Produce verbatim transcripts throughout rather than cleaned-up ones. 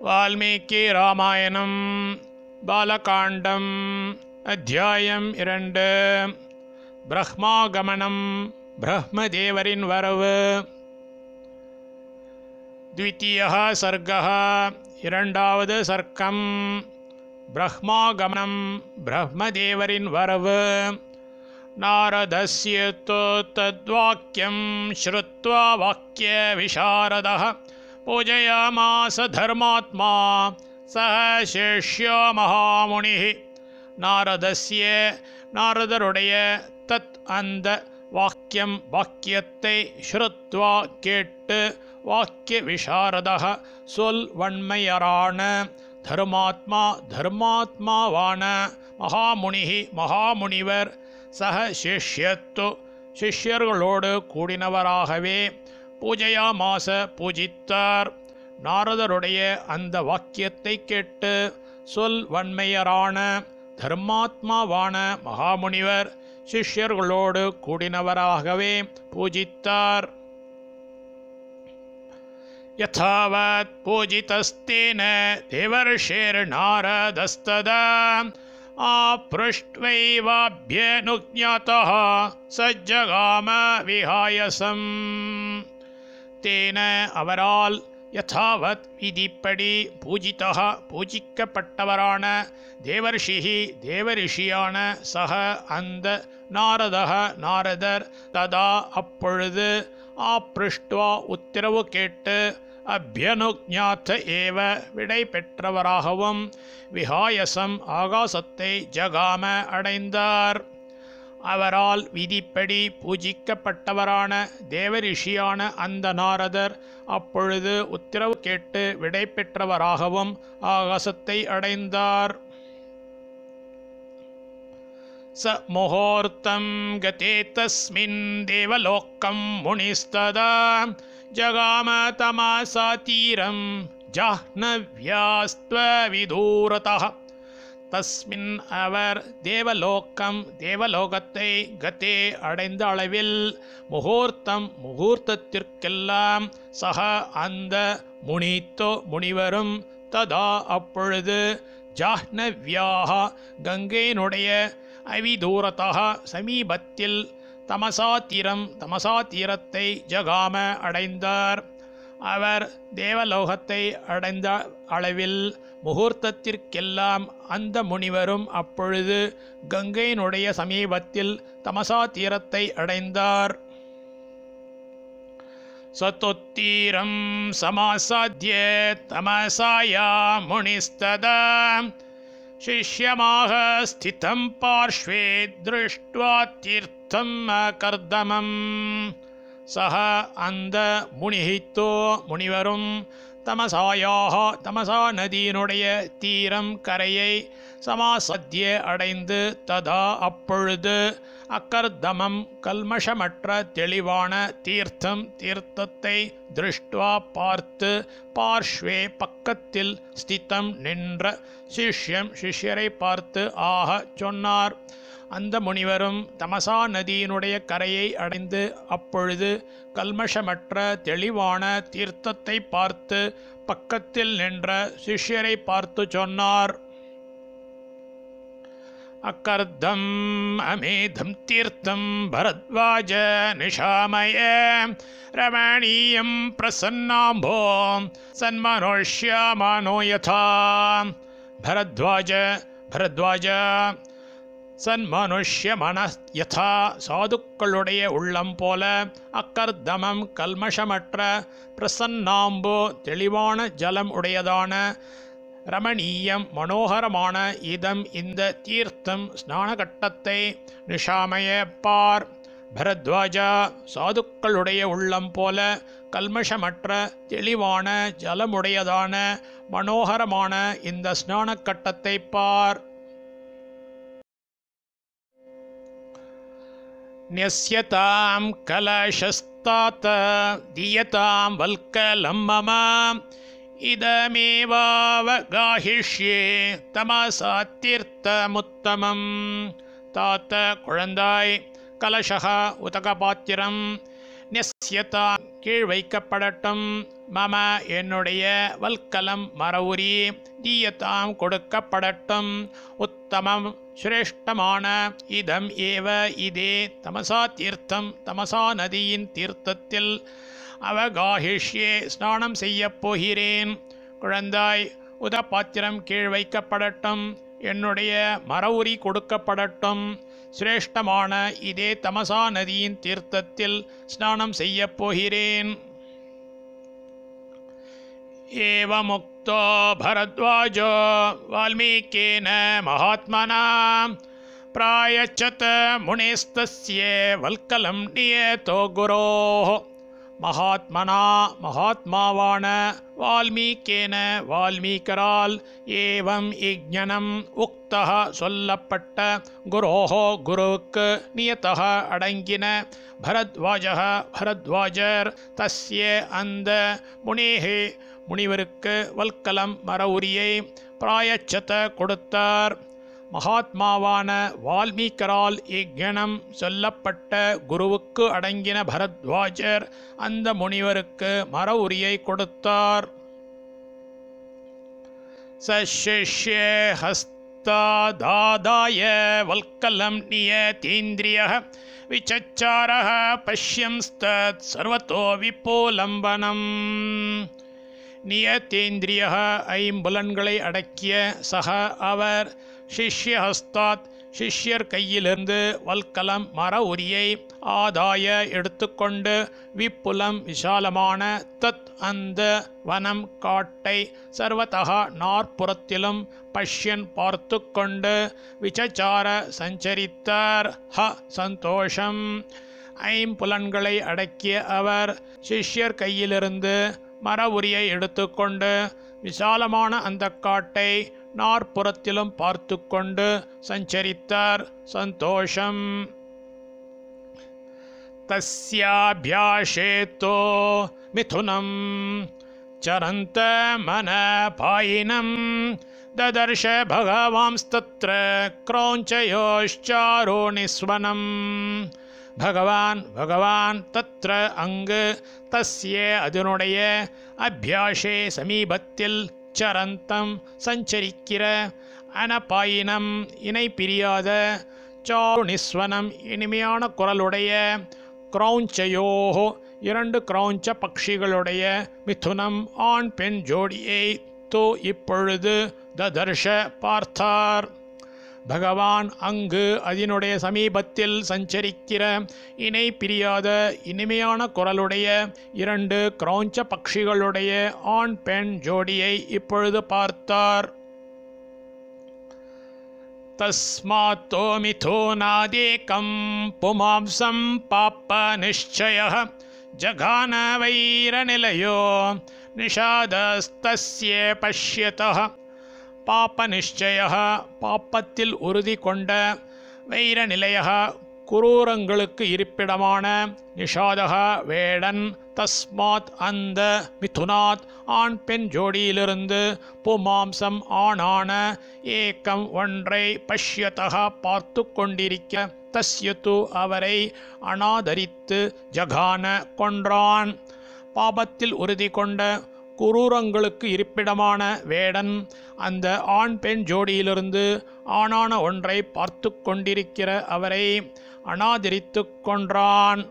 வால்மீகி ராமாயணம் பாலகாண்டம் அத்தியாயம் இரண்டு. பிரம்மாகமனம், பிரம்மதேவரின் வரவு. द्वितीयः सर्गः இரண்டாவது சர்க்கம். பிரம்மாகமனம், பிரம்மதேவரின் வரவு. நாரதஸ்ய தத்வாக்யம் ஸ்ருத்வா வாக்ய விசாரதः பூஜயாமாச தர்மாத்மா சஹ சிஷ்யோ மகாமுனிः. நாரதஸ்ய, நாரதருடைய, தத் அந்த, வாக்கியம் வாக்கியத்தை, ஸ்ருத்வா கேட்டு, வாக்கிய விசாரதः சொல் வன்மையரான, தர்மாத்மா தர்மாத்மாவான, மகாமுனிஹி மகாமுனிவர், சக சிஷ்யத்து சிஷ்யர்களோடு கூடினவராகவே, பூஜையாமாச பூஜித்தார். நாரதருடைய அந்த வாக்கியத்தை கேட்டு சொல் வன்மையரான தர்மாத்மாவான மகாமுனிவர் சிஷ்யர்களோடு கூடினவராகவே பூஜித்தார். யதாவத் பூஜிதஸ்தேன தேவர்ஷிர்நாரதஸ்ததா ஆப்ருஷ்ட்வைவாப்யனுஜ்ஞாதः சஜ்ஜகாம விஹாயசம். தேன அவரால், யதாவத் விதிப்படி, பூஜிதः பூஜிக்கப்பட்டவரான, தேவர்ஷிஹி தேவரிஷியான, சக அந்த, நாரதः நாரதர், ததா அப்பொழுது, ஆப்ருஷ்ட்வா உத்தரவு கேட்டு, அப்யனுஜ்ஞாத ஏவ விடை பெற்றவராகவும், விஹாயசம் ஆகாசத்தை, ஜகாம அடைந்தார். அவரால் விதிப்படி பூஜிக்கப்பட்டவரான தேவரிஷியான அந்த நாரதர் அப்பொழுது உத்தரவு கேட்டு விடை பெற்றவராகவும் ஆகாசத்தை அடைந்தார். ச முகூர்த்தம் கதே தஸ்மின் தேவலோக்கம் முனிஸ்ததா ஜகாம தமசா தீரம் ஜாஹ்னவ்யாஸ்த்வ விதூரதः. தஸ்மின் அவர், தேவலோக்கம் தேவலோகத்தை, கதே அடைந்த அளவில், முகூர்த்தம் முகூர்த்தத்திற்கெல்லாம், சக அந்த, முனித்தோ முனிவரும், ததா அப்பொழுது, ஜாஹ்னவ்யாக கங்கையினுடைய, அவிதூரதः சமீபத்தில், தமசாத்திரம் தமசாத்திரத்தை, ஜகாம அடைந்தார். அவர் தேவலோகத்தை அடைந்த அளவில், முகூர்த்தத்திற்கெல்லாம் அந்த முனிவரும் அப்பொழுது கங்கையினுடைய சமீபத்தில் தமசா தீரத்தை அடைந்தார். சதோத்தீரம் சமாசாத்ய தமசாயா முனிஸ்ததா சிஷ்யமாக ஸ்திதம் பார்ஷ்வே திருஷ்ட்வா தீர்த்தம் அகர்தமம். சக அந்த, முனிஹித்தோ முனிவரும், தமசாயாக தமசா நதியினுடைய தீரம் கரையை, சமாசத்திய அடைந்து, ததா அப்பொழுது, அகர்தமம் கல்மஷமற்ற தெளிவான, தீர்த்தம் தீர்த்தத்தை, திருஷ்ட்வா பார்த்து, பார்ஷ்வே பக்கத்தில், ஸ்திதம் நின்ற, சிஷ்யம் சிஷ்யரை பார்த்து, ஆக சொன்னார். அந்த முனிவரும் தமசா நதியினுடைய கரையை அடைந்து அப்பொழுது கல்மஷமற்ற தெளிவான தீர்த்தத்தை பார்த்து பக்கத்தில் நின்ற சிஷ்யரை பார்த்து சொன்னார். அகர்தம் அமேதம் தீர்த்தம் பரத்வாஜ நிஷாமய ரமணீயம் பிரசன்னாம்போ சன்மனோஷ்யாமானோ யதா. பரத்வாஜ பரத்வாஜ சன்மனுஷ்ய மன யதா சாதுக்களுடைய உள்ளம் போல, அக்கர்தமம் கல்மஷமற்ற, பிரசன்னாம்போ தெளிவான ஜலம் உடையதான, ரமணீயம் மனோகரமான, இதம் இந்த தீர்த்தம் ஸ்நானகட்டத்தை, நிஷாமய பார். பரத்வாஜா சாதுக்களுடைய உள்ளம் போல, கல்மஷமற்ற தெளிவான ஜலமுடையதான, மனோகரமான இந்த ஸ்நானக்கட்டத்தை பார். न्यस्यतां कलशस्तात दीयतां वल्कलं मम இதமேவாவகாஹிஷ்யே தமசா தீர்த்தமுத்தமம். தாத்த குழந்தாய், கலசக உதகபாத்திரம், நெஸ்யதா கீழ் வைக்கப்படட்டும், மம என்னுடைய வல்கலம் மரவுரி தீயத்தாம் கொடுக்கப்படட்டும். உத்தமம் சிரேஷ்டமான இதம் ஏவ இதே தமசா தீர்த்தம் தமசா நதியின் தீர்த்தத்தில் அவகாஹிஷ்யே ஸ்நானம் செய்யப் போகிறேன். குழந்தாய், உதபாத்திரம் கீழ் வைக்கப்படட்டும். என்னுடைய மரவுரி கொடுக்கப்படட்டும். சிரேஷ்டமான இதே தமசா நதியின் தீர்த்தத்தில் ஸ்நானம் செய்யப் போகிறேன். ஏவமுக்தோ பரத்வாஜோ வால்மீகேன மகாத்மனா பிராயச்சத முனேஸ்தஸ்ய வல்கலம் நியதோ குரோஹ. மகாத்மனா மகாத்மாவான வால்மீகேன வால்மீகரால் ஏவம் இஜ்ஞனம் உக்தஹ சொல்லப்பட்ட குரோஹோ குருவுக்கு நியதஹ அடங்கின பரத்வாஜஹ பரத்வாஜர் தஸ்ய அந்த முனேஹே முனிவருக்கு வல்கலம் மரவுரியை பிராயச்சத கொடுத்தார். மகாத்மாவான வால்மீகரால் இக்கணம் சொல்லப்பட்ட குருவுக்கு அடங்கின பரத்வாஜர் அந்த முனிவருக்கு மர உரியை கொடுத்தார். சசிஷ்ய ஹஸ்தாதாய வல்கலம் நியதீந்திரியः விசச்சாரः பஷ்யம்ஸ்தத் சர்வதோ விபோலம்பனம். நியதேந்திரியः ஐம்புலன்களை அடக்கிய சக அவர் சிஷ்யஹஸ்தாத் சிஷ்யர் கையிலிருந்து வல்கலம் மர உரியை ஆதாய எடுத்துக்கொண்டு விப்புலம் விசாலமான தத் அந்த வனம் காட்டை சர்வதா நாற்புறத்திலும் பஷ்யன் பார்த்து கொண்டு விசச்சார சஞ்சரித்தார். ஹ சந்தோஷம். ஐம்புலன்களை அடக்கிய அவர் சிஷ்யர் கையிலிருந்து மர உரியை எடுத்துக்கொண்டு விசாலமான அந்த காட்டை நாற்புறத்திலும் பார்த்து கொண்டு சஞ்சரித்தார். சந்தோஷம். தஸ்யாபியாஷேதோ மிதுனம் சரந்த மனபாயினம் ததர்ஷ பகவான்ஸ்தத்ர க்ரௌஞ்சயோஷ்சாரோ நிஸ்வனம். பகவான் பகவான் தத்ர அங்கு தஸ்ய அதனுடைய அபியாஷே சமீபத்தில் சரந்தம் சஞ்சரிக்கிற அனபாயினம் இணை பிரியாத சாருணிஸ்வனம் இனிமையான குரலுடைய கிரௌஞ்சயோஹோ இரண்டு கிரௌஞ்ச பக்ஷிகளுடைய மிதுனம் ஆண் பெண் ஜோடியை தோ இப்பொழுது ததர்ஷ பார்த்தார். பகவான் அங்கு அதனுடைய சமீபத்தில் சஞ்சரிக்கிற இணை பிரியாத இனிமையான குரலுடைய இரண்டு கிரௌஞ்ச பக்ஷிகளுடைய ஆண் பெண் ஜோடியை இப்பொழுது பார்த்தார். தஸ்மாத்தோ மிதுனாதேகம் புமாம்சம் பாப்ப நிச்சயः ஜகான வைரநிலையோ நிஷாதஸ்தஸ்ய பஷ்யதः. பாப்ப நிச்சயः பாப்பத்தில் உறுதி கொண்ட வைர நிலையः குரூரங்களுக்கு இருப்பிடமான நிஷாதக வேடன் தஸ்மாத் அந்த மிதுனாத் ஆண் பெண் ஜோடியிலிருந்து புமாம்சம் ஆணான ஏக்கம் ஒன்றை பஷ்யதக பார்த்து கொண்டிருக்க தஸ்யத்து அவரை அனாதரித்து ஜகான கொன்றான். பாபத்தில் உறுதி கொண்ட குரூரங்களுக்கு இருப்பிடமான வேடன் அந்த ஆண் பெண் ஜோடியிலிருந்து ஆணான ஒன்றை பார்த்து கொண்டிருக்கிற அவரை அனாதரித்து கொன்றான்.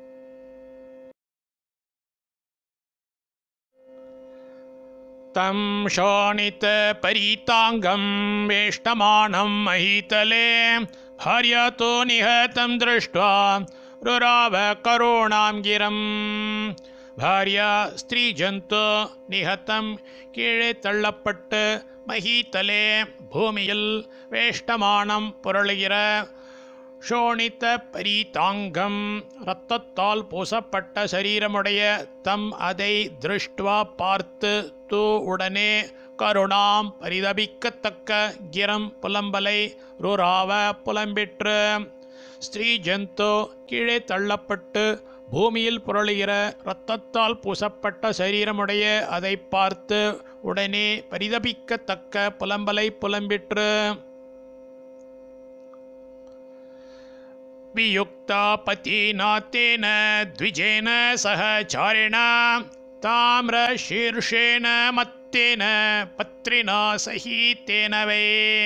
தம் ஷோணித பரீதாங்கம் வேஷ்டமானம் மஹீதலே ஹர்யதோ நிஹதம் திருஷ்ட்வா ருராவ கருணாம் கிரம். பாரியா ஸ்திரீ ஜந்து நிஹத்தம் கீழே தள்ளப்பட்டு மஹீதலே பூமியில் வேஷ்டமானம் புரளுகிற ஷோணித்த பரீதாங்கம் இரத்தத்தால் பூசப்பட்ட சரீரமுடைய தம் அதை திருஷ்டுவா பார்த்து தூ உடனே கருணாம் பரிதபிக்கத்தக்க கிரம் புலம்பலை ருராவ புலம்பிற்று. ஸ்திரீ ஜந்து கீழே தள்ளப்பட்டு பூமியில் புரளுகிற இரத்தத்தால் பூசப்பட்ட சரீரமுடைய அதை பார்த்து உடனே பரிதபிக்கத்தக்க புலம்பலை புலம்பிற்று. வியுக்தா பதீனா தேன த்விஜேன சஹசாரிணா தாமிரசீர்ஷேன மத்தேன பத்ரினா சகிதேன வே.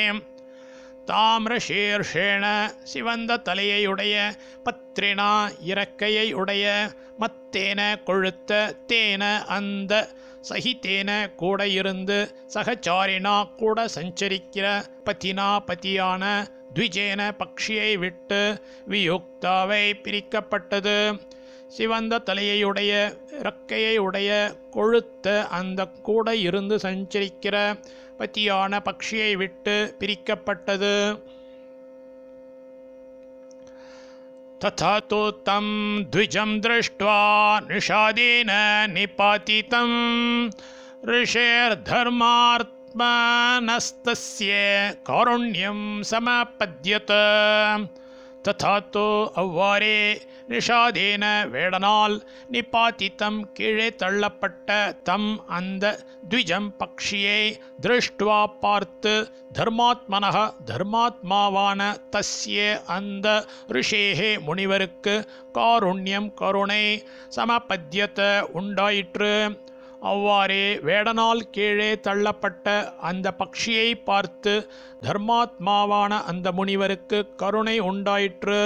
தாமிரசீர்ஷேன சிவந்த தலையையுடைய, பத்ரினா இறக்கையை உடைய, மத்தேன கொழுத்த, தேன அந்த, சகிதேன கூட இருந்து, சகச்சாரினா கூட சஞ்சரிக்கிற, பத்தினா பதியான, த்விஜேன பக்ஷியை விட்டு, வியுக்தாவை பிரிக்கப்பட்டது. சிவந்த தலையையுடைய, இறக்கையை உடைய, கொழுத்த அந்த கூட இருந்து சஞ்சரிக்கிற பத்தியான பக்ஷியை விட்டு பிரிக்கப்பட்டது. ததா து தம் த்விஜம் திருஷ்ட்வா நிஷாதேன நிபாதிதம் ரிஷேர்தர்மாத்மனஸ்தஸ்ய காருண்யம் சமபத்யத. ததா து அவ்வாறே நிஷாதேன வேடனால், நிபாதித்தம் கீழே தள்ளப்பட்ட, தம் அந்த த்விஜம் பக்ஷியை, திருஷ்டுவா பார்த்து, தர்மாத்மனக தர்மாத்மாவான, தஸ்ய அந்த ரிஷேஹே முனிவருக்கு, காருண்யம் கருணை, சமபத்யத உண்டாயிற்று. அவ்வாறே வேடனால் கீழே தள்ளப்பட்ட அந்த பக்ஷியை பார்த்து தர்மாத்மாவான அந்த முனிவருக்கு கருணை உண்டாயிற்று.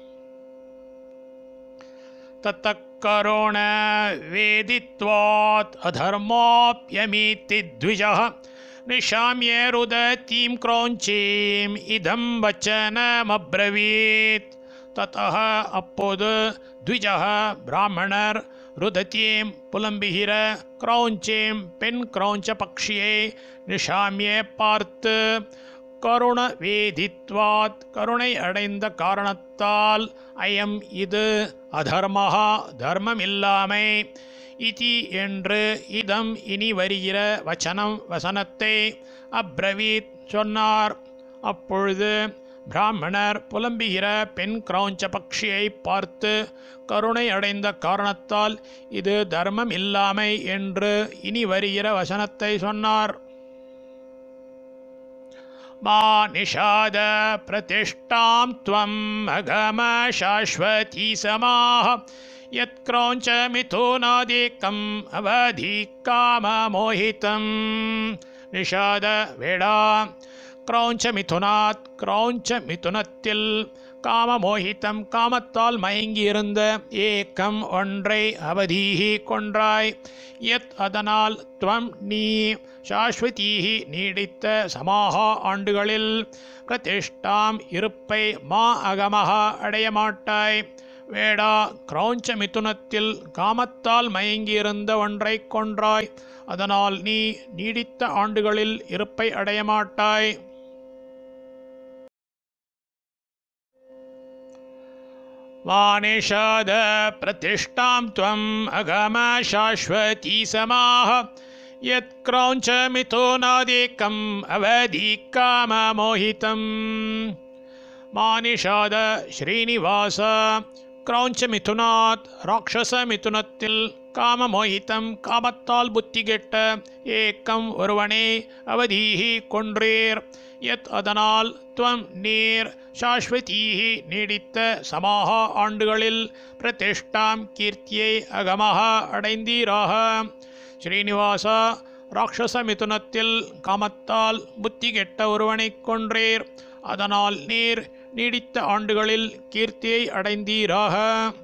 தத்தக்கருண வேதித்வாத் அதர்மாப்யமீதி த்விஜः நிஷாம்ய ருததீம் க்ரௌஞ்சீம் இதம் வச்சனமப்ரவீத். தத்தः அப்போது, த்விஜः பிராமணர், ருததீம் புலம்புகிற, க்ரௌஞ்சீம் பெண் க்ரௌஞ்ச பக்ஷியை, நிஷாமிய பார்த்து, கருண வேதித்வாத் கருணை அடைந்த காரணத்தால், அயம் இது, அதர்மஹா தர்மமில்லாமை, இதி என்று, இதம் இனி வருகிற, வச்சனம் வசனத்தை, அப்ரவீத் சொன்னார். அப்பொழுது பிராமணர் புலம்புகிற பெண் கிரௌஞ்ச பக்ஷியை பார்த்து, கருணை அடைந்த காரணத்தால் இது தர்மம் இல்லாமை என்று இனி வருகிற வசனத்தை சொன்னார். மா நிஷாத பிரதிஷ்டாம் த்வம் அகம சாஸ்வதி சமாஹ யத் க்ரௌஞ்ச மிதுனாதிகம் அவதி காம மோஹிதம். நிஷாத வேடா, க்ரௌஞ்ச மிதுனாத் க்ரௌஞ்ச மிதுனத்தில், காம மோஹிதம் காமத்தால் மயங்கியிருந்த, ஏக்கம் ஒன்றை, அவதீஹி கொன்றாய், யத் அதனால், த்வம் நீ, சாஸ்வதீஹி நீடித்த, சமாஹா ஆண்டுகளில், பிரதிஷ்டாம் இருப்பை, மா அகமஹா அடையமாட்டாய். வேடா, க்ரௌஞ்ச மிதுனத்தில் காமத்தால் மயங்கியிருந்த ஒன்றை கொன்றாய், அதனால் நீ நீடித்த ஆண்டுகளில் இருப்பை அடையமாட்டாய். வானிஷாத பிரதிஷ்டாம் த்வம் அகம சாஸ்வதி சமாஹ யத் க்ரௌஞ்ச மிதுனாதிகம் அவதி காம மோஹிதம். மானிஷாத ஸ்ரீனிவாச, க்ரௌஞ்ச மிதுனாத் ராட்சச மிதுனத்தில், காம மோஹிதம் காமத்தால் புத்தி கெட்ட, ஏக்கம் ஒருவனே, அவதீஹி கொன்றீர், யத் அதனால், த்வம் நீர், சாஸ்வதீஹி நீடித்த, சமாஹா ஆண்டுகளில், பிரதிஷ்டாம் கீர்த்தியை, அகமஹா அடைந்தீராக. ஸ்ரீனிவாசா, ராட்சச மிதுனத்தில் காமத்தால் புத்தி கெட்ட ஒருவனை கொன்றீர், அதனால் நீர் நீடித்த ஆண்டுகளில் கீர்த்தியை அடைந்தீராக.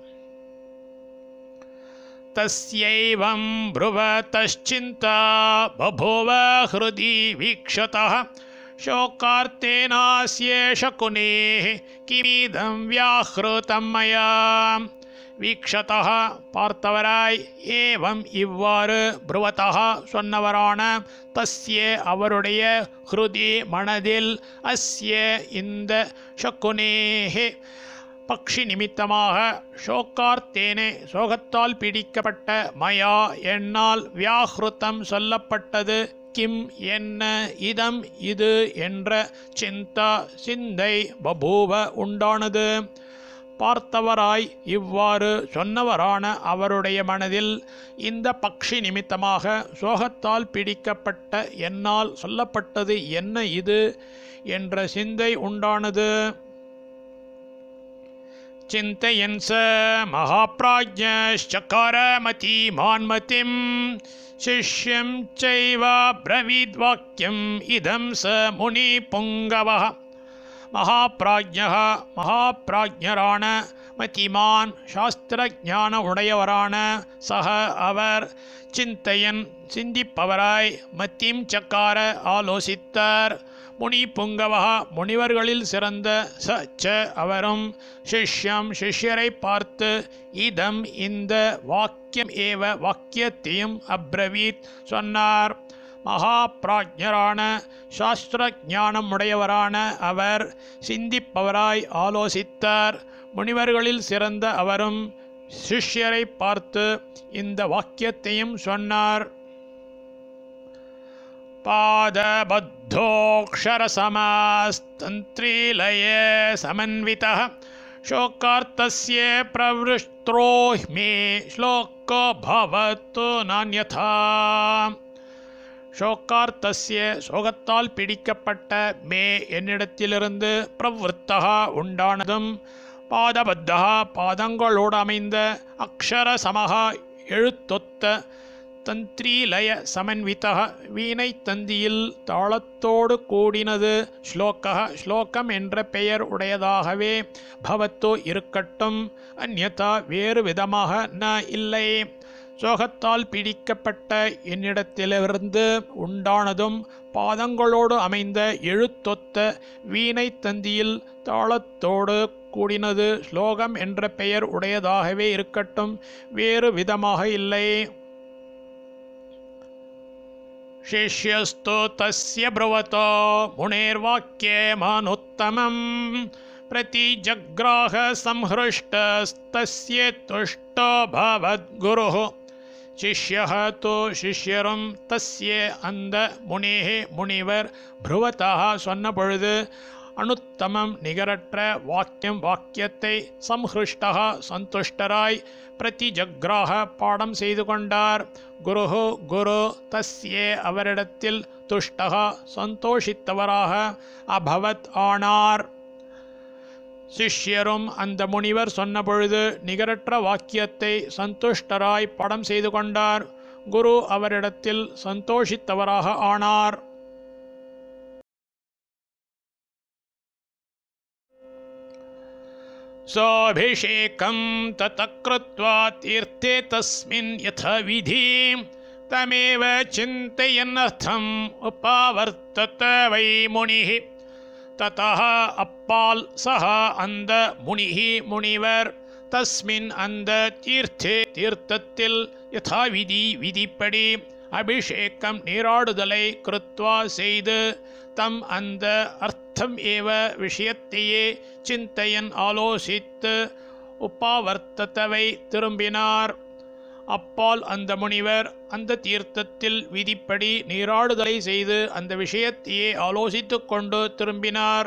தஸ்யைவம் ப்ருவதश्चिन्ता बभूव हृदि வீக்ஷதः शोकार्तेनास्य शकुनेः किमिदं व्याहृतं मया. வீக்ஷதः பார்த்தவராய், ஏவம் இவ்வாறு, ப்ருவதः சொன்னவரான, தஸ்ய அவருடைய, ஹ்ருதி மனதில், அஸ்ய இந்த, சகுனேஹே பக்ஷி நிமித்தமாக, ஷோக்கார்த்தேனே சோகத்தால் பிடிக்கப்பட்ட, மயா என்னால், வியாஹ்ருதம் சொல்லப்பட்டது, கிம் என்ன, இதம் இது என்ற, சிந்தா சிந்தை, பபூவ உண்டானது. பார்த்தவராய் இவ்வாறு சொன்னவரான அவருடைய மனதில், இந்த பக்ஷி நிமித்தமாக சோகத்தால் பிடிக்கப்பட்ட என்னால் சொல்லப்பட்டது என்ன இது என்ற சிந்தை உண்டானது. चिन्तयन् स महाप्राज्ञश्चकार मतिमान्मतिं शिष्यं चैव ब्रवीद्वाक्यम् इदं स मुनिपुङ्गवः மகாப்ராஜ்ஞः மகாப்ராஜ்ஞரான மதிமான் சாஸ்திரஞான உடையவரான சக அவர் சிந்தையன் சிந்திப்பவராய் மத்திம் சக்கார ஆலோசித்தார் முனி புங்கவः முனிவர்களில் சிறந்த ச ச அவரும் சிஷ்யம் சிஷ்யரை பார்த்து இதம் இந்த வாக்கியம் ஏவ வாக்கியத்தையும் அப்ரவீத் சொன்னார். மகாப்ராஜ்ஞரான சாஸ்திர ஞானம் உடையவரான அவர் சிந்திப்பவராய் ஆலோசித்தார். முனிவர்களில் சிறந்த அவரும் சிஷ்யரை பார்த்து இந்த வாக்கியத்தையும் சொன்னார். பாதபத்தோக்ஷரசமஸ்தந்திரீலய சமன்விதः शोकार्तस्य प्रवृष्टो मे श्लोको भवतु नान्यथा. ஷோக்கார்த்தஸ்ய சோகத்தால் பிடிக்கப்பட்ட மே என்னிடத்திலிருந்து பிரவருத்தகா உண்டானதும் பாதபத்தகா பாதங்களோடு அமைந்த அக்ஷர சமகா எழுத்தொத்த தந்திரீலய சமன்விதா வீணை தந்தியில் தாளத்தோடு கூடினது ஸ்லோகா ஸ்லோகம் என்ற பெயர் உடையதாகவே பவத்தோ இருக்கட்டும் அந்யதா வேறு விதமாக ந இல்லை. சோகத்தால் பிடிக்கப்பட்ட என்னிடத்திலிருந்து உண்டானதும் பாதங்களோடு அமைந்த எழுத்தொத்த வீணை தந்தியில் தாளத்தோடு கூடினது ஸ்லோகம் என்ற பெயர் உடையதாகவே இருக்கட்டும் வேறு விதமாக இல்லை. शिष्यस्तु तस्य ब्रुवतो मुनेर्वाक्येमानुत्तमम् प्रतिजग्राह संहृष्टस्तस्य तुष्टो भवद्गुरुः. शिष्यः तु शिष्यரும் तस्य அந்த முனேः முனிவர் ப்ருவதः சொன்ன பொழுது அனுத்தமம் நிகரற்ற வாக்கியம் வாக்கியத்தை சம்ஹிருஷ்டः சந்துஷ்டராய் பிரதிஜக்ராக பாடம் செய்து கொண்டார். குருஹு குரு தஸ்யே அவரிடத்தில் துஷ்டகா சந்தோஷித்தவராக அபவத் ஆனார். சிஷ்யரும் அந்த முனிவர் சொன்ன பொழுது நிகரற்ற வாக்கியத்தை சந்துஷ்டராய் பாடம் செய்து கொண்டார். குரு அவரிடத்தில் சந்தோஷித்தவராக ஆனார். सोऽभिषेकं ततः कृत्वा तीर्थे तस्मिन् यथाविधि तमेव चिन्तयन्नर्थम् उपावर्तत वै मुनिः. ततः अप्पाल् सः அந்த முனிः முனிவர் தஸ்மின் அந்த தீர்த்தே தீர்த்தத்தில் யதாவிதி விதிப்படி அபிஷேகம் நீராடுதலை கிருத்வா செய்து தம் அந்த அர்த்தம் ஏவ விஷயத்தையே சிந்தையன் ஆலோசித்து உப்பாவர்த்தத்தவை திரும்பினார். அப்பால் அந்த முனிவர் அந்த தீர்த்தத்தில் விதிப்படி நீராடுதலை செய்து அந்த விஷயத்தையே ஆலோசித்து கொண்டு திரும்பினார்.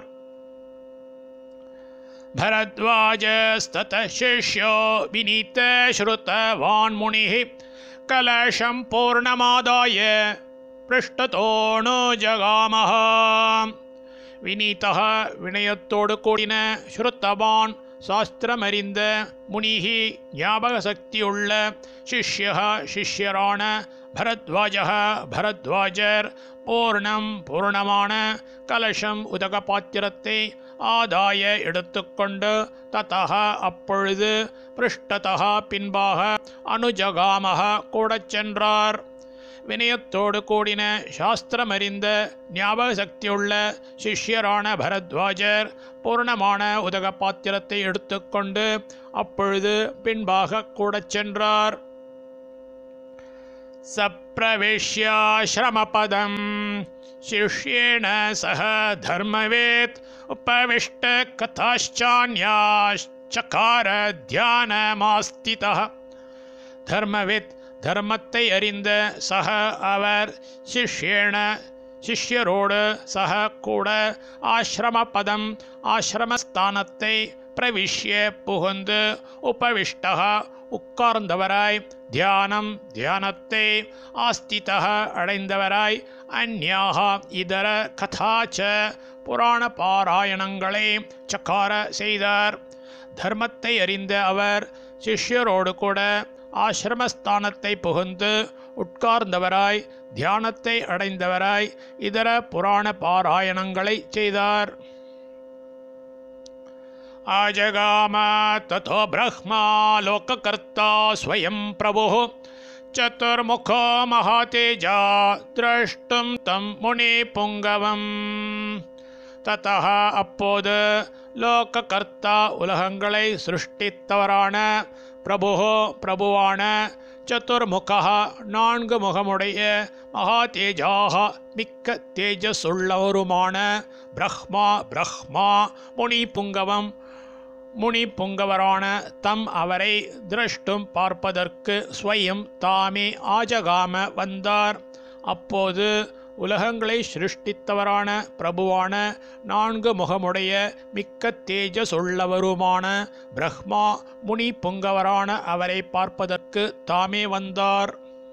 பரத்வாஜஸ்தத சிஷ்யோ விநீத ஸ்ருதவான் முனிः கலசம் பூர்ணமாதாய பிருஷ்டதோணு ஜகாமஹ. விநீதः வினயத்தோடு கூடின ஸ்ருத்தவான் சாஸ்திரமறிந்த முனிஹி ஞாபக சக்தியுள்ள சிஷ்யः சிஷ்யரான பரத்வாஜः பரத்வாஜர் பூர்ணம் பூர்ணமான கலசம் உதக பாத்திரத்தை ஆதாய எடுத்துக்கொண்டு ததः அப்பொழுது பிருஷ்டதः பின்பாக அனுஜகாமஹ கூடச் சென்றார். வினயத்தோடு கூடின சாஸ்திரமறிந்த ஞாபக சக்தியுள்ள சிஷ்யரான பரத்வாஜர் பூர்ணமான உதக பாத்திரத்தை எடுத்துக்கொண்டு அப்பொழுது பின்பாக கூடச் சென்றார். சப்ரவேஷ்யாஸ்ரமபதம் சிஷ்யேன சக தர்மவேத் உபவிஷ்ட கதாச்சான்யாச்சகார தியானமாஸ்திதः. தர்மவேத் தர்மத்தை அறிந்த சக அவர் சிஷ்யேன சிஷ்யரோடு சக கூட ஆசிரமபதம் ஆசிரமஸ்தானத்தை பிரவிஷ்ய புகுந்து உபவிஷ்டः உட்கார்ந்தவராய் தியானம் தியானத்தை ஆஸ்திதः அடைந்தவராய் அந்யாக இதர கதாச்ச புராண பாராயணங்களை சக்கார செய்தார். தர்மத்தை அறிந்த அவர் சிஷ்யரோடு கூட ஆசிரமஸ்தானத்தை புகுந்து உட்கார்ந்தவராய் தியானத்தை அடைந்தவராய் இதர புராண பாராயணங்களை செய்தார். ஆஜகாம ததோ பிரம்மா லோககர்த்தா ஸ்வயம் பிரபுः சதுர்முகோ மகாதேஜா திரஷ்டும் தம் முனி புங்கவம். ததஹ அப்போது லோககர்த்தா உலகங்களை சிருஷ்டித்தவரான பிரபுஹோ பிரபுவான சதுர்முகா நான்கு முகமுடைய மகாதேஜாக மிக்க தேஜஸுள்ளவருமான பிரம்மா பிரம்மா முனி புங்கவம் முனி புங்கவரான தம் அவரை திரஷ்டும் பார்ப்பதற்கு ஸ்வயம் தாமே ஆஜகாம வந்தார். அப்போது உலகங்களை சிருஷ்டித்தவரான பிரபுவான நான்கு முகமுடைய மிக்க தேஜஸுள்ளவருமான பிரம்மா முனி புங்கவரான அவரை பார்ப்பதற்கு தாமே வந்தார்.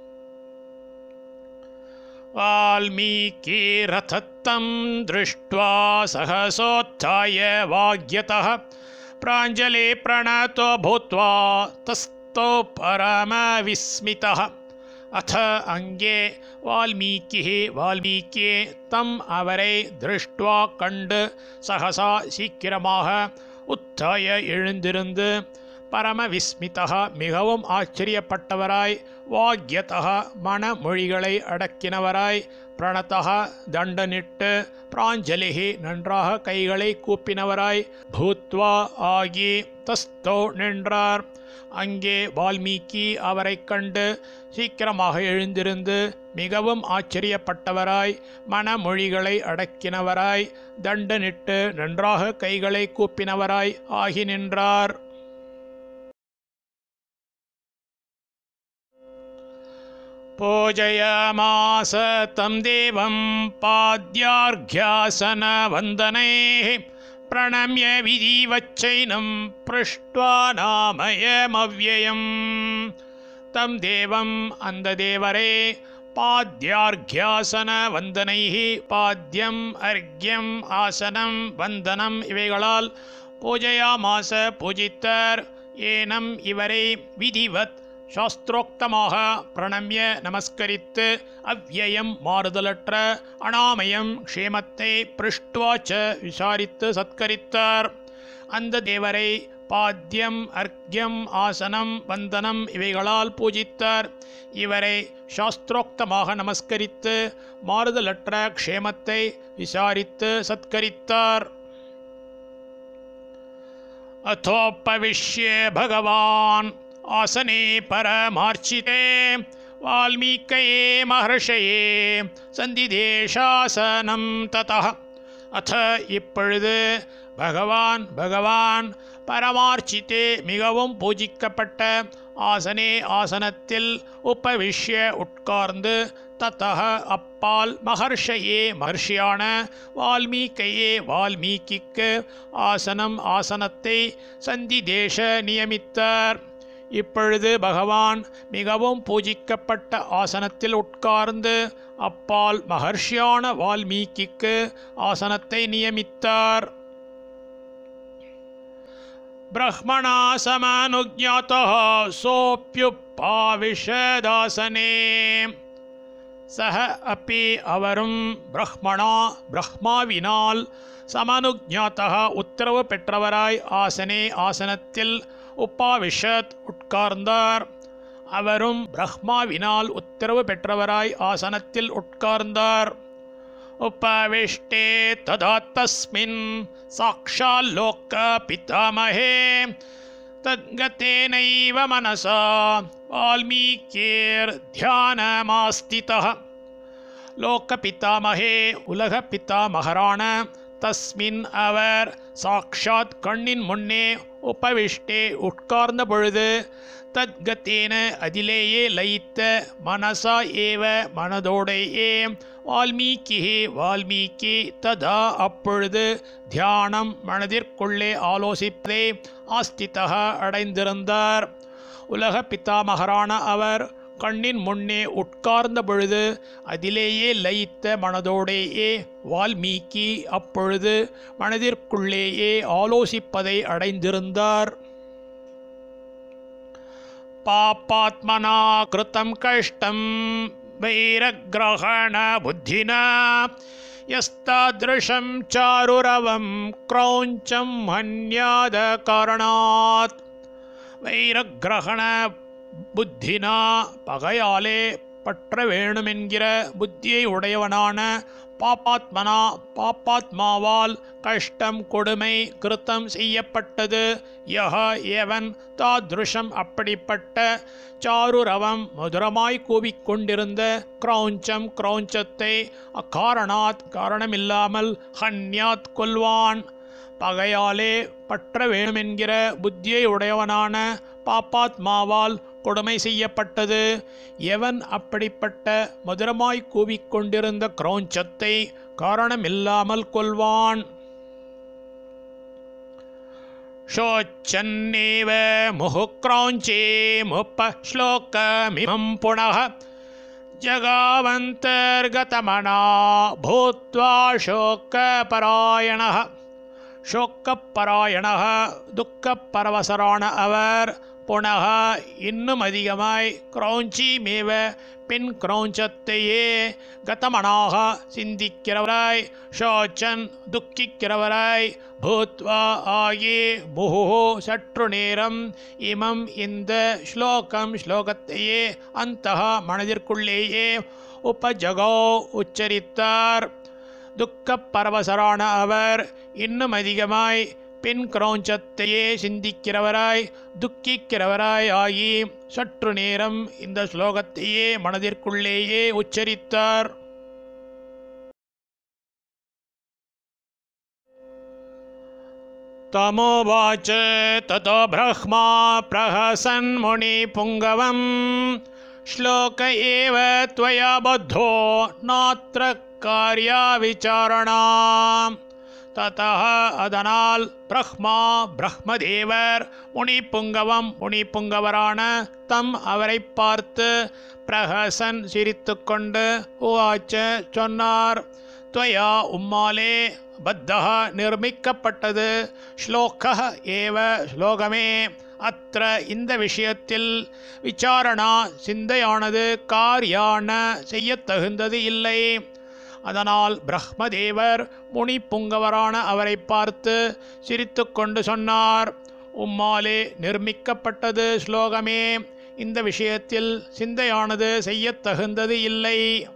வால்மீகி ரதத்தம் திருஷ்ட்வா சஹசோத்தாய வாக்யதः பிராஞ்சலே பிரணதோ பூத்வா தஸ்தோ பரம விஸ்மிதः. அத அங்கே வால்மீகி வால்மீகி தம் அவரை திருஷ்ட்வா கண்டு சகசா சீக்கிரமாக உத்தாய எழுந்திருந்து பரம விஸ்மிதः மிகவும் ஆச்சரியப்பட்டவராய் வாக்யதः மனமொழிகளை அடக்கினவராய் பிரணதः தண்டனிட்டு பிராஞ்சலிஹி நன்றாக கைகளை கூப்பினவராய் பூத்வா ஆகி தஸ்தோ நின்றார். அங்கே வால்மீகி அவரை கண்டு சீக்கிரமாக எழுந்திருந்து மிகவும் ஆச்சரியப்பட்டவராய் மனமொழிகளை அடக்கினவராய் தண்டனிட்டு நன்றாக கைகளை கூப்பினவராய் ஆகி நின்றார். பூஜயாமாச தம் தேவம் பாத்யார்க்யாசன வந்தனைः பிரணம்ய விதிவச்சைனம் பிருஷ்ட்வா நாமயமவ்யயம். தம் தேவம் அந்த தேவரே பாத்யார்க்யாசன வந்தனைः பாத்யம் அர்க்யம் ஆசனம் வந்தனம் இவைகளால் பூஜயாமாச பூஜித்தார். ஏனம் இவரை விதிவத் சாஸ்திரோக்தமாக பிரணம்ய நமஸ்கரித்து அவ்யயம் மாறுதலற்ற அனாமயம் க்ஷேமத்தை பிருஷ்ட்வாச்ச விசாரித்து சத்கரித்தார். அந்த தேவரை பாத்யம் அர்க்யம் ஆசனம் வந்தனம் இவைகளால் பூஜித்தார். இவரை சாஸ்திரோக்தமாக நமஸ்கரித்து மாறுதலற்ற க்ஷேமத்தை விசாரித்து சத்கரித்தார். அதோபவிஷ்ய பகவான் ஆசனே பரமார்ச்சிதே வால்மீகயே மஹர்ஷயே சந்திதேஷாசனம் ததः. அத இப்பொழுது பகவான் பகவான் பரமார்ச்சித்தே மிகவும் பூஜிக்கப்பட்ட ஆசனே ஆசனத்தில் உபவிஷ்ய உட்கார்ந்து தத்தः அப்பால் மஹர்ஷயே மஹர்ஷியான வால்மீகையே வால்மீகிக்கு ஆசனம் ஆசனத்தை சந்திதேஷ நியமித்தார். இப்பொழுது பகவான் மிகவும் பூஜிக்கப்பட்ட ஆசனத்தில் உட்கார்ந்து அப்பால் மஹர்ஷியான வால்மீகிக்கு ஆசனத்தை நியமித்தார். பிரம்மணா சமானுஜ்ஞாதः சோப்யுபாவிஷதாசனே. சஹ அப்பி அவரும் பிரம்மணா பிரம்மாவினால் சமானுஜ்ஞாதः உத்தரவு பெற்றவராய் ஆசனே ஆசனத்தில் உபாவிஷத் உட்கார்ந்தார். அவரும் பிரம்மாவினால் உத்தரவு பெற்றவராய் ஆசனத்தில் உட்கார்ந்தார். உபவிஷ்டே ததா தஸ்மின் சாக்ஷால் லோக பிதாமஹே தத்கதேனைவ மனசா வால்மீகேர் தியானமாஸ்திதः. லோக பிதாமஹே உலக பிதாமகரான தஸ்மின் அவர் சாக்ஷாத் கண்ணின் முன்னே உபவிஷ்டே உட்கார்ந்த பொழுது தத்கத்தேன அதிலேயே லயித்த மனசா ஏவ மனதோடையே வால்மீகி வால்மீகி ததா அப்பொழுது தியானம் மனதிற்குள்ளே ஆலோசிப்பதே ஆஸ்திதா அடைந்திருந்தார். உலக பிதாமகரான அவர் கண்ணின் முன்னே உட்கார்ந்த பொழுது அதிலேயே லயித்த மனதோடேயே வால்மீகி அப்பொழுது மனதிற்குள்ளேயே ஆலோசிப்பதை அடைந்திருந்தார். பாபாத்மனா கிருதம் கஷ்டம் வைரக்ரஹண புத்தினா யஸ்தாத்ருஷம் சாருரவம் க்ரௌஞ்சம் ஹன்யாத காரணாத். வைரக்ரஹண புத்தினா பகையாலே பற்ற வேணுமென்கிற புத்தியை உடையவனான பாபாத்மனா பாப்பாத்மாவால் கஷ்டம் கொடுமை கிருத்தம் செய்யப்பட்டது. யஹ எவன் தாத்ருஷம் அப்படிப்பட்ட சாருரவம் மதுரமாய் கூவிக்கொண்டிருந்த கிரௌஞ்சம் கிரௌஞ்சத்தை அக்காரணாத் காரணமில்லாமல் ஹன்யாத் கொல்வான். பகையாலே பற்ற வேணுமென்கிற புத்தியை உடையவனான பாப்பாத்மாவால் கொடுமை செய்யப்பட்டது. எவன் அப்படிப்பட்ட மதுரமாய் கூவிக்கொண்டிருந்த கிரௌஞ்சத்தை காரணமில்லாமல் கொல்வான். ஷோச்சன்னேவ முஹுக்ரௌஞ்சே முப்ப ஸ்லோகமிமம் புனः ஜகாவந்தர்கதமனா பூத்வா ஷோகபராயணः. ஷோக்கப்பராயணः துக்கப்பரவசரான அவர் புனக இன்னும் அதிகமாய் கிரௌஞ்சி மேவ பின் கிரௌஞ்சத்தையே கதமனாக சிந்திக்கிறவராய் ஷோச்சன் துக்கிக்கிறவராய் பூத்வா ஆகி முஹு சற்று நேரம் இமம் இந்த ஸ்லோகம் ஸ்லோகத்தையே அந்தஹ மனதிற்குள்ளேயே உபஜகோ உச்சரித்தார். துக்கப்பரவசரான அவர் இன்னும் அதிகமாய் பின் கிரௌஞ்சத்தையே சிந்திக்கிறவராய் துக்கிக்கிறவராய் ஆகி சற்று நேரம் இந்த ஸ்லோகத்தையே மனதிற்குள்ளேயே உச்சரித்தார். தமோவாச்ச ததோ பிரஹ்மா பிரஹசன் முனி புங்கவம் ஸ்லோக ஏவ த்வயா பத்தோ நாத்ர கார்யா விசாரணாம். ததஹ அதனால் பிரஹ்மா பிரஹ்மதேவர் முனிப்புங்கவம் முனிப்புங்கவரான தம் அவரை பார்த்து பிரஹசன் சிரித்து கொண்டு உவாச்ச சொன்னார். துவயா உம்மாலே பத்தஹ நிர்மிக்கப்பட்டது ஸ்லோக ஏவ ஸ்லோகமே அத்திர இந்த விஷயத்தில் விசாரணா சிந்தையானது காரியான செய்யத்தகுந்தது இல்லை. அதனால் பிரம்மதேவர் முனி புங்கவரான அவரை பார்த்து சிரித்து கொண்டு சொன்னார். உம்மாலே நிர்மிக்கப்பட்டது ஸ்லோகமே இந்த விஷயத்தில் சிந்தையானது செய்யத்தகுந்தது இல்லை.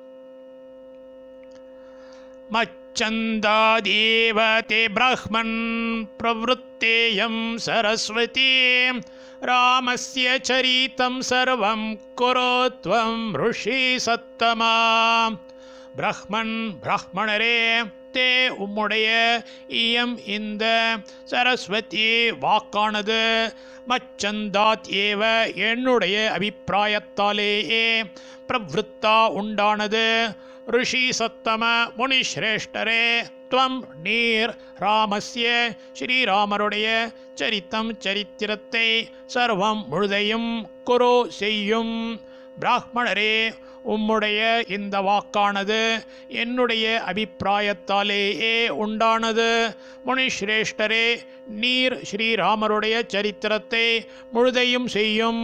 மச்சந்தாதேவதே பிரஹ்மன் பிரவருத்தேயம் சரஸ்வதி ராமஸ்ய சரிதம் சர்வம் குரோத்வம் ருஷி சத்தமா. பிரஹ்மன் பிரஹ்மணரே தே உம்முடைய இயம் இந்த சரஸ்வதி வாக்கானது மச்சந்தாத் ஏவ என்னுடைய அபிப்பிராயத்தாலேயே பிரவருத்தா உண்டானது. ருஷி சத்தம முனிஸ்ரேஷ்டரே துவம் நீர் ராமஸ்ய ஸ்ரீராமருடைய சரித்தம் சரித்திரத்தை சர்வம் முழுதையும் குரு செய்யும். பிராமணரே உம்முடைய இந்த வாக்கானது என்னுடைய அபிப்பிராயத்தாலேயே உண்டானது. முனிஸ்ரேஷ்டரே நீர் ஸ்ரீராமருடைய சரித்திரத்தை முழுதையும் செய்யும்.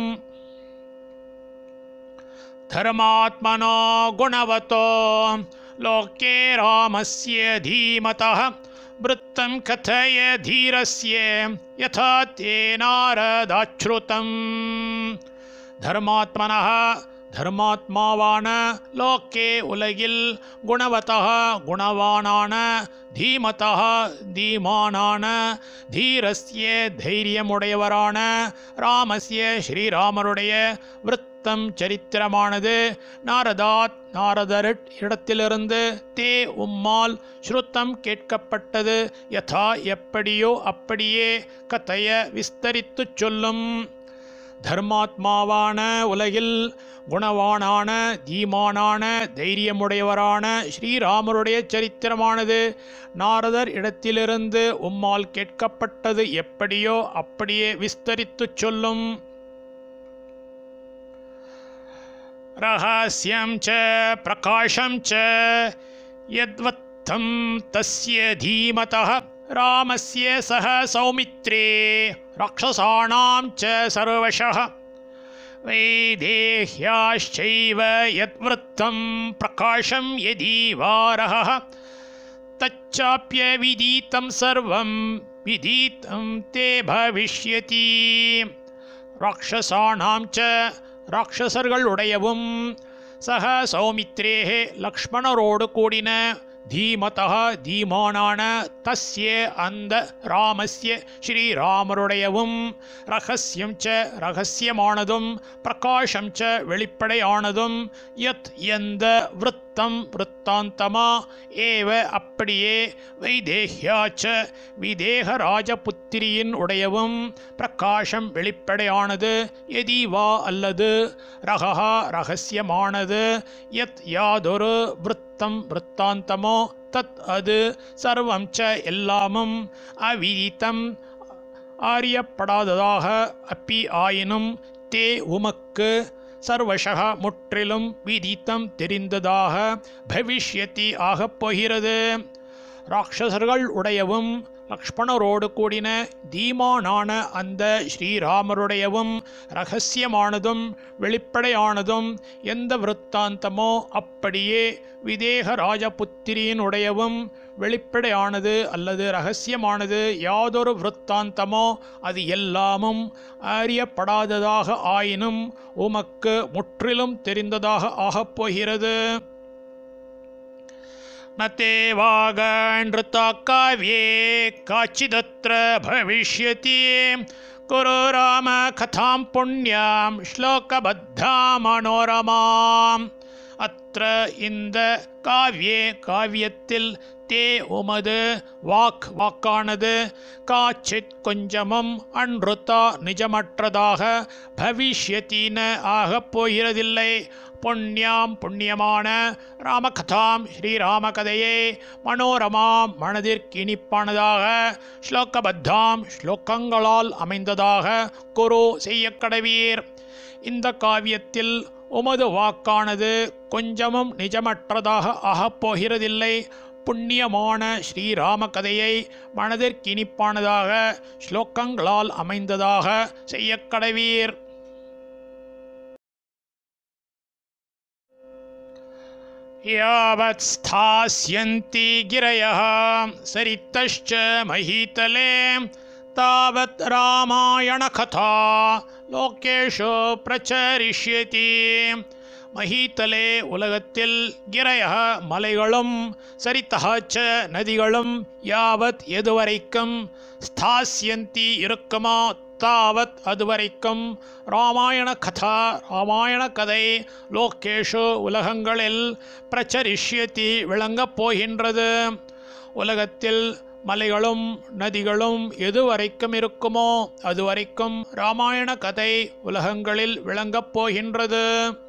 धर्मात्मनो गुणवतो लोके रामस्य धीमतः वृत्तं कथय धीरस्य यथा ते नारदाच्छ्रुतम्. धर्मात्मनः धर्मात्मावान लोके उलगिल गुणवतः गुणवानान धीमतः धीमानान धीरस्य धैर्यमुடையவரான ராமஸ்ய ஸ்ரீராமருடைய விருத்தம் சரித்திரமானது நாரதாத் நாரதரிட் இடத்திலிருந்து தே உம்மால் ஸ்ருத்தம் கேட்கப்பட்டது. யதா எப்படியோ அப்படியே கதைய விஸ்தரித்துச் சொல்லும். தர்மாத்மாவான உலகில் குணவானான தீமானான தைரியமுடையவரான ஸ்ரீராமருடைய சரித்திரமானது நாரதர் இடத்திலிருந்து உம்மால் கேட்கப்பட்டது எப்படியோ அப்படியே விஸ்தரித்துச் சொல்லும். ரகசியம் ச பிரகாஷம் ச யத்வத்தம் தஸ்ய தீமதः ராமஸ்ய சஹ சௌமித்ரே ராட்சசாணாம் ச சர்வஷः வைதேஹ்யாश्चैव யத்வத்தம் பிரகாஷம் யதீவாரः தச்சாப்ய விதீதம் சர்வம் விதீதம் தே பவிஷ்யதி. ராட்சசாணாம் ச ராட்சசர்களுடையவும் சக சௌமித்ரேஹே லக்ஷ்மணரோடு கூடின தீமதः தீமானான தஸ்ய அந்த ராமஸ்ய ஸ்ரீராமருடையவும் ரகசியம் ச ரகசியமானதும் பிரகாஷம் ச வெளிப்படையானதும் யத் எந்த விருத்தம் விருத்தாந்தமா ஏவ அப்படியே வைதேஹ்யாச்ச விதேக ராஜபுத்திரியின் உடையவும் பிரகாஷம் வெளிப்படையானது எதிவா அல்லது ரகஹா ரகசியமானது யத் யாதொரு விருத்தம் விருத்தாந்தமோ தத் அது சர்வம் ச எல்லாமும் அவிதித்தம் அறியப்படாததாக அப்பி ஆயினும் தே உமக்கு சர்வஷக முற்றிலும் விதித்தம் தெரிந்ததாக பவிஷ்யதி ஆகப் போகிறது. ராட்சசர்கள் உடையவும் லக்ஷ்மணரோடு கூடின தீமானான அந்த ஸ்ரீராமருடையவும் ரகசியமானதும் வெளிப்படையானதும் எந்த விருத்தாந்தமோ அப்படியே விதேக ராஜபுத்திரியினுடையவும் வெளிப்படையானது அல்லது ரகசியமானது யாதொரு விருத்தாந்தமோ அது எல்லாமும் அறியப்படாததாக ஆயினும் உமக்கு முற்றிலும் தெரிந்ததாக ஆகப் போகிறது. நதே வாகன்ருதா காவ்யே காச்சிதத்ர பவிஷ்யதி குரு ராம கதாம் புண்ணியாம் ஸ்லோகபத்தா மனோரமாம். அத்ர இந்த காவ்யே காவியத்தில் தே உமது வாக் வாக்கானது காச்சித் கொஞ்சமும் அன்ருதா நிஜமற்றதாக பவிஷ்யத்தின ஆகப் போகிறதில்லை. புண்ணியாம் புண்ணியமான ராமகதாம் ஸ்ரீராமகதையே மனோரமாம் மனதிற்கினிப்பானதாக ஸ்லோகபத்தாம் ஸ்லோகங்களால் அமைந்ததாக குரு செய்யக்கடவீர். இந்த காவியத்தில் உமது வாக்கானது கொஞ்சமும் நிஜமற்றதாக ஆகப்போகிறதில்லை. புண்ணியமான ஸ்ரீராம கதையை மனதிற்கினிப்பானதாக ஸ்லோகங்களால் அமைந்ததாக செய்யக்கடவீர். யாவத் ஸ்தாஸ்யந்தி கிரயः சரித்தश्च மஹீதலே தாவத் ராமாயண கதா லோகேஷு பிரச்சரிஷ்யதி. மஹீதலே உலகத்தில் கிரயः மலைகளும் சரித்தः ச நதிகளும் யாவத் எதுவரைக்கும் ஸ்தாஸ்யந்தி இருக்குமா தாவத் அதுவரைக்கும் ராமாயண கதா ராமாயண கதை லோகேஷு உலகங்களில் பிரச்சரிஷ்யதி விளங்கப் போகின்றது. உலகத்தில் மலைகளும் நதிகளும் எதுவரைக்கும் இருக்குமோ அதுவரைக்கும் ராமாயண கதை உலகங்களில் விளங்கப் போகின்றது.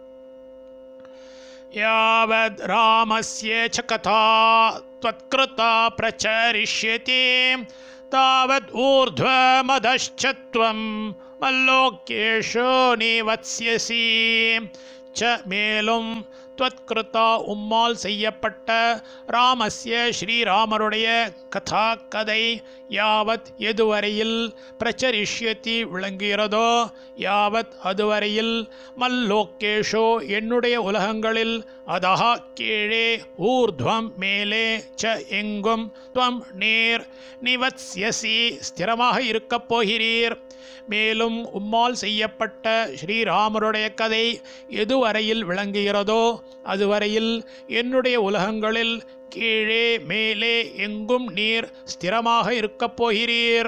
யாவத் ராமஸ்ய ச கதா த்வத்கிருதா பிரச்சரிஷ்யதி தாவத் ஊர்த்வமதश्चत्वம் மல்லோகேஷு நிவத்ஸ்யசி. ச மேலும் த்வத்கிருதா உம்மால் செய்யப்பட்ட ராமஸ்ய ஸ்ரீராமருடைய கதா கதை யாவத் எதுவரையில் பிரச்சரிஷ்யதி விளங்குகிறதோ யாவத் அதுவரையில் மல்லோகேஷோ என்னுடைய உலகங்களில் அதஹ கீழே ஊர்த்வம் மேலே ச எங்கும் துவம் நீர் நிவத்ஸ்யசி ஸ்திரமாக இருக்கப் போகிறீர். மேலும் உம்மால் செய்யப்பட்ட ஸ்ரீராமருடைய கதை எதுவரையில் விளங்குகிறதோ அதுவரையில் என்னுடைய உலகங்களில் கீழே மேலே எங்கும் நீர் ஸ்திரமாக இருக்கப் போகிறீர்.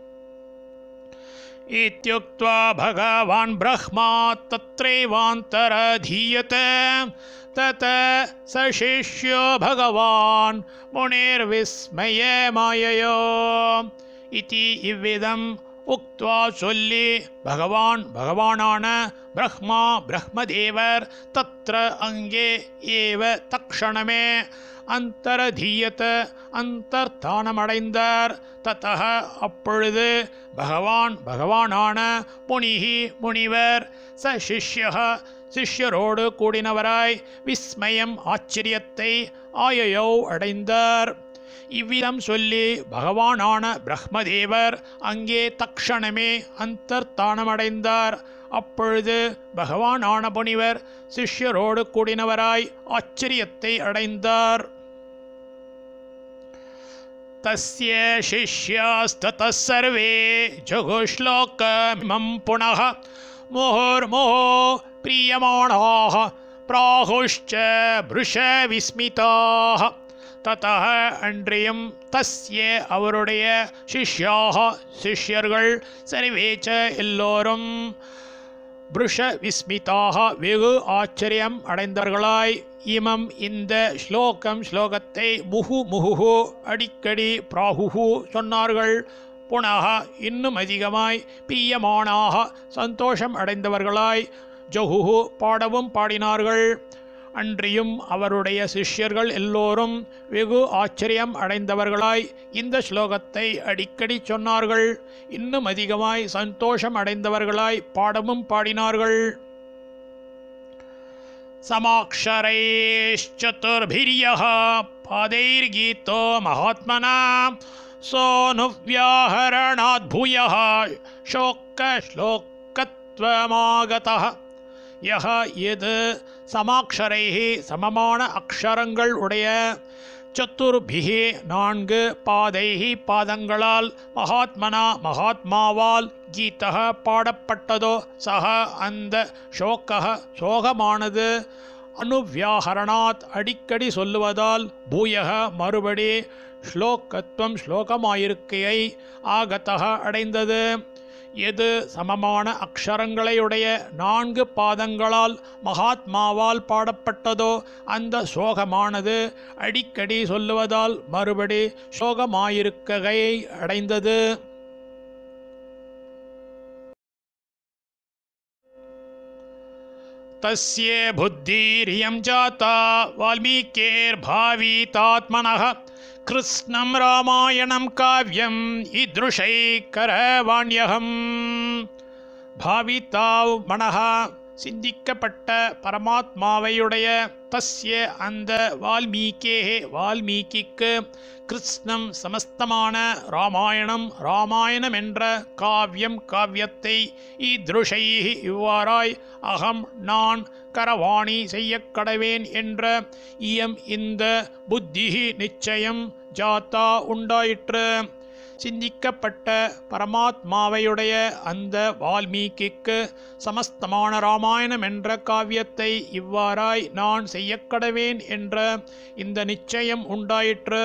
இத்யுக்த்வா பகவான் பிரம்மா தத்ரைவாந்தரதீயதே தத சசிஷ்யோ பகவான் முனிர்விஸ்மய மாயையோ. இதி இவ்விதம் உக்த்வா சொல்லி பகவான் பகவானான பிரம்மா பிரம்மதேவர் தத்ர அங்கே ஏவ தக்ஷணமே அந்தரதீயத அந்தர்தானமடைந்தார். தத்தக அப்பொழுது பகவான் பகவானான முனிஹி முனிவர் ச சிஷ்ய சிஷ்யரோடு கூடினவராய் விஸ்மயம் ஆச்சரியத்தை ஆயையோ அடைந்தார். இவ்விதம் சொல்லி பகவானான பிரம்மதேவர் அங்கே தக்ஷணமே அந்தர்தானமடைந்தார். அப்பொழுது பகவானான முனிவர் சிஷ்யரோடு கூடினவராய் ஆச்சரியத்தை அடைந்தார். தஸ்ய சிஷ்யாஸ்ததः சர்வே ஜகுஷ்லோகமிமம் புனः முஹுர்முஹு பிரியமாணாः பிராஹுஷ்ச புருஷ விஸ்மிதாः. ததः அன்றியும் தஸ்ய அவருடைய சிஷ்யாக சிஷ்யர்கள் சர்வேச்ச எல்லோரும் புருஷ விஸ்மிதாக வெகு ஆச்சரியம் அடைந்தவர்களாய் இமம் இந்த ஸ்லோகம் ஸ்லோகத்தை முகு முகுஹு அடிக்கடி பிராகுஹு சொன்னார்கள். புனக இன்னும் அதிகமாய் பிரியமானாக சந்தோஷம் அடைந்தவர்களாய் ஜகுஹு பாடவும் பாடினார்கள். அன்றியும் அவருடைய சிஷ்யர்கள் எல்லோரும் வெகு ஆச்சரியம் அடைந்தவர்களாய் இந்த ஸ்லோகத்தை அடிக்கடி சொன்னார்கள். இன்னும் அதிகமாய் சந்தோஷம் அடைந்தவர்களாய் பாடவும் பாடினார்கள். சமாக்ஷரைஷ்சதுர்பிர்யஹ பாதைர்கீதோ மகாத்மனா சோனுவ்யாஹரணாத் பூயஹ ஷோக்க ஸ்லோகத்வமாகதஹ. யஹ எது சமாக்ஷரைஹி சமமான அக்ஷரங்கள் உடைய சத்துர்பிஹி நான்கு பாதைஹி பாதங்களால் மகாத்மனா மகாத்மாவால் கீதக பாடப்பட்டதோ சக அந்த ஷோக்கக சோகமானது அனுவியாஹரணாத் அடிக்கடி சொல்லுவதால் பூயக மறுபடி ஸ்லோகத்துவம் ஸ்லோகமாயிருக்கையை ஆகதக அடைந்தது. எது சமமான அக்ஷரங்களையுடைய நான்கு பாதங்களால் மகாத்மாவால் பாடப்பட்டதோ அந்த சோகமானது அடிக்கடி சொல்லுவதால் மறுபடி சோகமாயிருக்கையை அடைந்தது. தஸ்ய புத்திரியம் ஜாதா வால்மீகேர்பாவிதாத்மனः கிருஷ்ணம் ராமாயணம் காவ்யம் ஈத்ருஷை கரவாண்யகம். பாவிதாவ் மனஹா சிந்திக்கப்பட்ட பரமாத்மாவையுடைய தஸ்ய அந்த வால்மீகே வால்மீகிக்கு கிருஷ்ணம் சமஸ்தமான ராமாயணம் ராமாயணம் என்ற காவியம் காவியத்தை ஈத்ருஷை இவ்வாறாய் அகம் நான் கரவாணி செய்யக் கடவேன் என்ற இயம் இந்த புத்தி நிச்சயம் ஜாத்தா உண்டாயிற்று. சிந்திக்கப்பட்ட பரமாத்மாவையுடைய அந்த வால்மீகிக்கு சமஸ்தமான ராமாயணம் என்ற காவியத்தை இவ்வாறாய் நான் செய்யக்கடவேன் என்ற இந்த நிச்சயம் உண்டாயிற்று.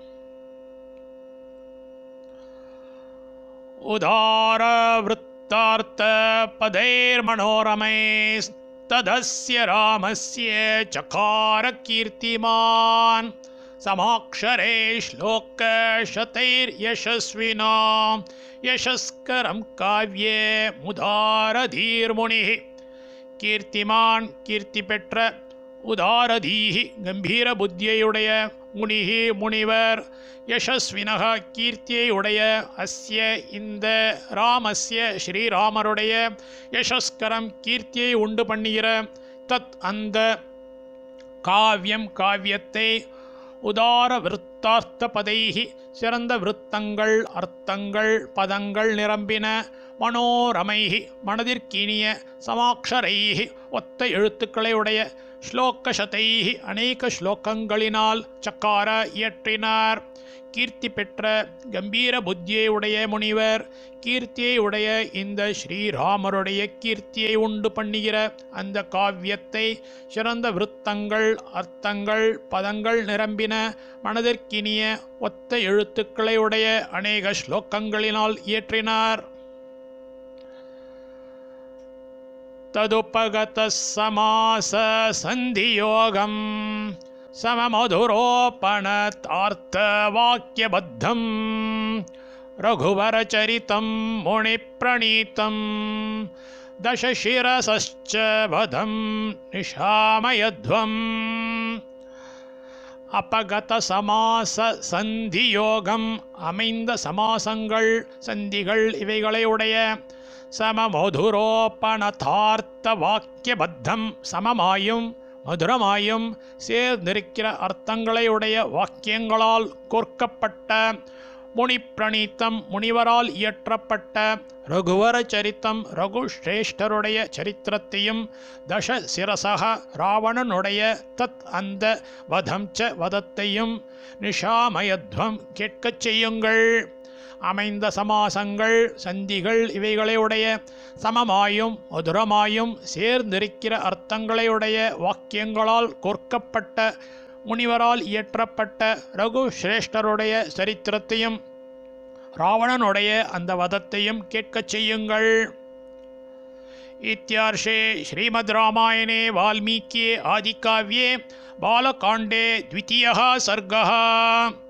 உதார விருத்தார்த்த பதைர் மனோரமைஸ் ததஸ்ய ராமஸ்ய சகார கீர்த்திமான் சமாக்ஷரே ஸ்லோக சதைர் யசஸ்வினா யசஸ்கரம் காவ்யே முதாரதீர்முனி. கீர்த்திமான் கீர்த்தி பெற்ற உதாரதீஹி கம்பீர புத்தியுடைய முனிஹி முனிவர் யசஸ்வினக கீர்த்தியுடைய அஸ்ய இந்த ராமஸ்ய ஸ்ரீராமருடைய யசஸ்கரம் கீர்த்தியை உண்டு பண்ணுகிற தத் அந்த காவியம் காவியத்தை உதார விருத்தார்த்த பதைஹி சிறந்த விருத்தங்கள் அர்த்தங்கள் பதங்கள் நிரம்பின மனோரமைஹி மனதிற்கினிய சமாக்ஷரைஹி ஒத்த எழுத்துக்களை உடைய ஸ்லோகசதைஹி அநேக ஸ்லோகங்களினால் சக்கார இயற்றினார். கீர்த்தி பெற்ற கம்பீர புத்தியை உடைய முனிவர் கீர்த்தியை உடைய இந்த ஸ்ரீராமருடைய கீர்த்தியை உண்டு பண்ணுகிற அந்த காவியத்தை சிறந்த விருத்தங்கள் அர்த்தங்கள் பதங்கள் நிரம்பின மனதிற்கினிய ஒத்த எழுத்துக்களை உடைய அநேக ஸ்லோகங்களினால் இயற்றினார். ததுபகத சமாச சந்தியோகம் सममधुरोपणतार्थ वाक्यबद्धं रघुवरचरितं मुनिप्रणीतं दशशिरसश्च वधं निशामयध्वम्. अपगत समास சந்தியோகம் அமைந்த சமாசங்கள் சந்திகள் இவைகளை உடைய சமமதுரோபணதார்த்த வாக்கியபத்தம் சமமாயும் மதுரமாயும் சேர்ந்திருக்கிற அர்த்தங்களையுடைய வாக்கியங்களால் கோர்க்கப்பட்ட முனிப்பிரணீத்தம் முனிவரால் இயற்றப்பட்ட ரகுவர சரித்தம் ரகுஸ்ரேஷ்டருடைய சரித்திரத்தையும் தச சிரசக ராவணனுடைய தத் அந்த வதம் ச வதத்தையும் நிஷாமயத்வம் கேட்கச் செய்யுங்கள். அமைந்த சமாசங்கள் சந்திகள் இவைகளையுடைய சமமாயும் மதுரமாயும் சேர்ந்திருக்கிற அர்த்தங்களையுடைய வாக்கியங்களால் கோர்க்கப்பட்ட முனிவரால் இயற்றப்பட்ட ரகு சிரேஷ்டருடைய சரித்திரத்தையும் ராவணனுடைய அந்த வதத்தையும் கேட்கச் செய்யுங்கள். இத்தியார்ஷே ஸ்ரீமத் ராமாயணே வால்மீகியே ஆதிகாவ்யே பாலகாண்டே த்விதீயः சர்கः.